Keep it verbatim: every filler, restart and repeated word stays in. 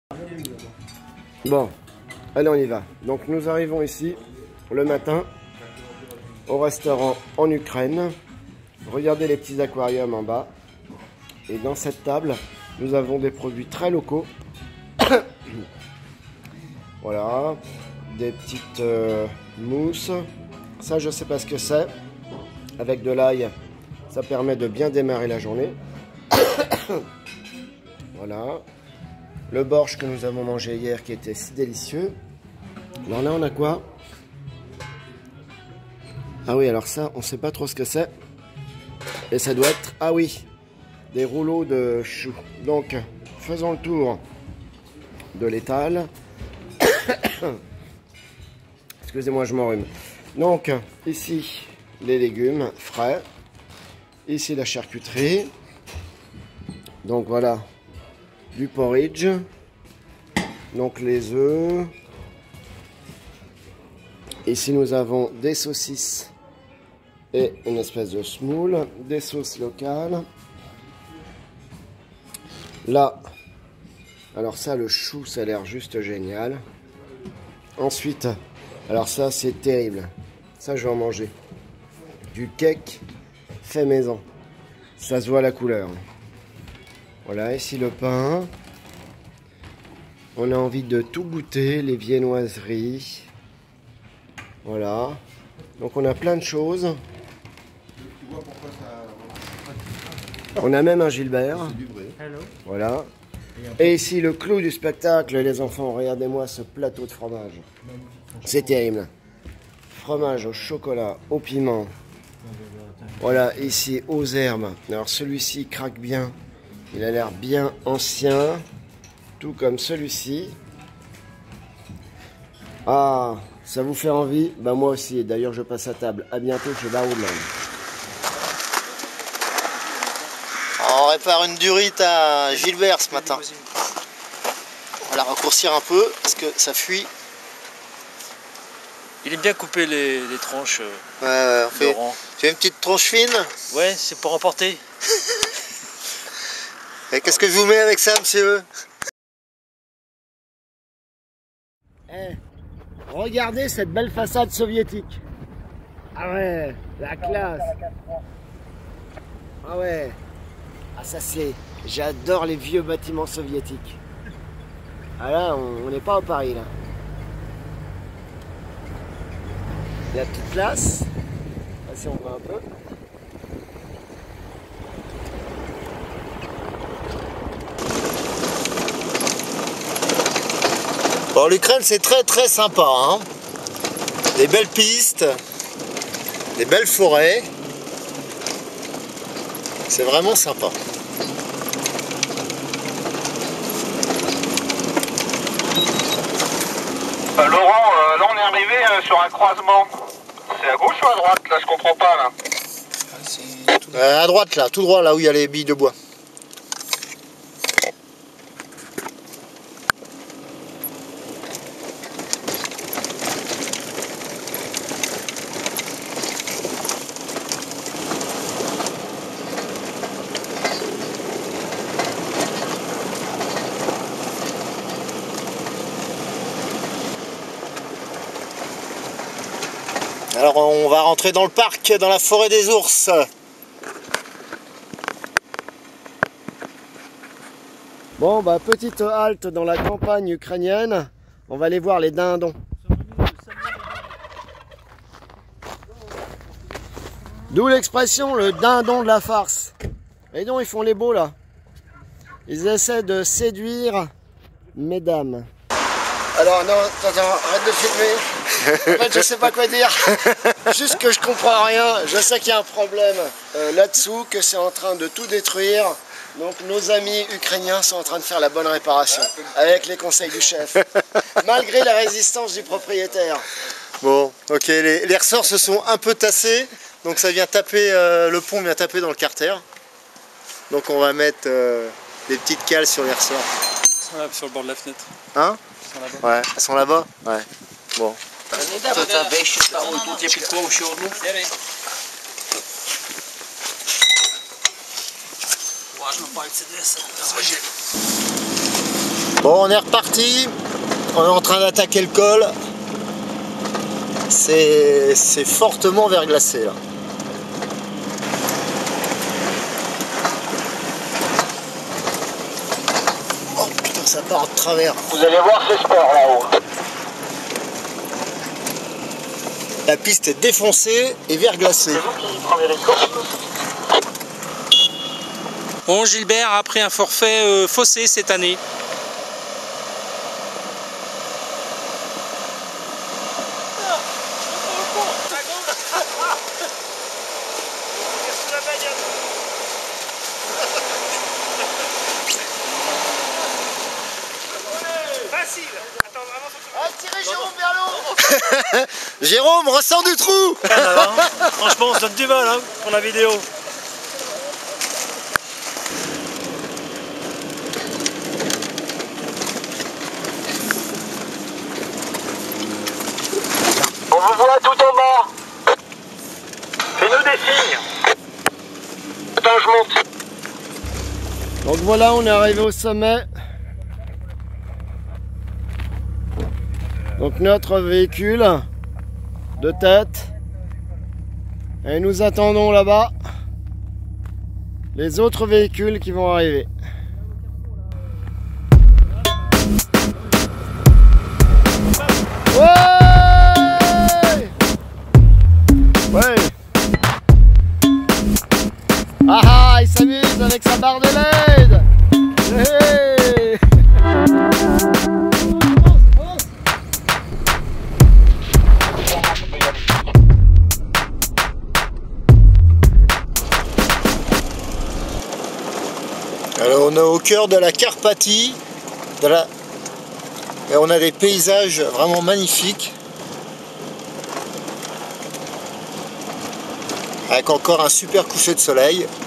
Bon, allez on y va. Donc nous arrivons ici le matin au restaurant en Ukraine. Regardez les petits aquariums en bas. Et dans cette table, nous avons des produits très locaux. Voilà, des petites euh, mousses. Ça, je sais pas ce que c'est. Avec de l'ail, ça permet de bien démarrer la journée. Voilà. Le borsch que nous avons mangé hier qui était si délicieux. Alors là, on a quoi? Ah oui, alors ça, on sait pas trop ce que c'est. Et ça doit être... Ah oui, des rouleaux de choux. Donc, faisons le tour de l'étal. Excusez-moi, je m'enrhume. Donc, ici, les légumes frais. Ici, la charcuterie. Donc, voilà, du porridge. Donc, les œufs. Ici, nous avons des saucisses et une espèce de semoule. Des sauces locales. Là, alors ça, le chou, ça a l'air juste génial. Ensuite, alors ça, c'est terrible. Ça, je vais en manger. Du cake fait maison. Ça se voit la couleur. Voilà, ici le pain. On a envie de tout goûter, les viennoiseries. Voilà. Donc on a plein de choses. On a même un Gilbert. Voilà. Et ici le clou du spectacle, les enfants, regardez-moi ce plateau de fromage. C'est terrible. Fromage au chocolat, au piment. Voilà, ici aux herbes. Alors celui-ci craque bien. Il a l'air bien ancien. Tout comme celui-ci. Ah, ça vous fait envie? Bah moi aussi. D'ailleurs, je passe à table. À bientôt chez Baroudland. On répare une durite à Gilbert ce matin. On va la raccourcir un peu parce que ça fuit. Il aime bien couper les, les tranches. Ouais, ouais, on fait, Laurent. fait une petite tranche fine. Ouais, c'est pour emporter. Et qu'est-ce que je vous mets avec ça, monsieur? Eh, regardez cette belle façade soviétique. Ah ouais, la classe. Ah ouais. Ah ça c'est... J'adore les vieux bâtiments soviétiques. Ah là, on n'est pas au Paris là. La petite place. Ah, si on voit un peu. Bon, l'Ukraine c'est très très sympa, hein. Des belles pistes, des belles forêts. C'est vraiment sympa. Euh, Laurent, euh, là on est arrivé euh, sur un croisement. C'est à gauche ou à droite? Là je comprends pas là. Euh, à droite là, tout droit là où il y a les billes de bois. Alors on va rentrer dans le parc, dans la forêt des ours. Bon bah petite halte dans la campagne ukrainienne. On va aller voir les dindons. D'où l'expression le dindon de la farce. Et donc ils font les beaux là. Ils essaient de séduire mesdames. Alors non, attends, attends, arrête de filmer. En fait, je sais pas quoi dire. Juste que je comprends rien. Je sais qu'il y a un problème euh, là-dessous, que c'est en train de tout détruire. Donc nos amis ukrainiens sont en train de faire la bonne réparation avec les conseils du chef. Malgré la résistance du propriétaire. Bon, ok, les, les ressorts se sont un peu tassés. Donc ça vient taper, euh, le pont vient taper dans le carter. Donc on va mettre euh, des petites cales sur les ressorts. Elles sont là, sur le bord de la fenêtre. Hein? Elles sont là-bas. Ouais, elles sont là-bas? Ouais. Bon. Bon, on est reparti. On est en train d'attaquer le col. C'est fortement verglacé là. Oh putain, ça part de travers. Vous allez voir, c'est sport là-haut. La piste est défoncée et verglacée. C'est vous qui prenez les courses? Bon, Gilbert a pris un forfait euh, faussé cette année. Ah, tirez Jérôme vers l'eau. Jérôme, ressort du trou. Franchement, on se donne du mal hein, pour la vidéo. On vous voit tout en bas. Fais-nous des signes. Attends, je monte. Donc voilà, on est arrivé au sommet. Donc notre véhicule de tête. Et nous attendons là-bas les autres véhicules qui vont arriver. Ouais! Ouais! Ah ah, il s'amuse avec sa barre de L E D! Hey! Alors on est au cœur de la Carpathie, de la... et on a des paysages vraiment magnifiques, avec encore un super coucher de soleil.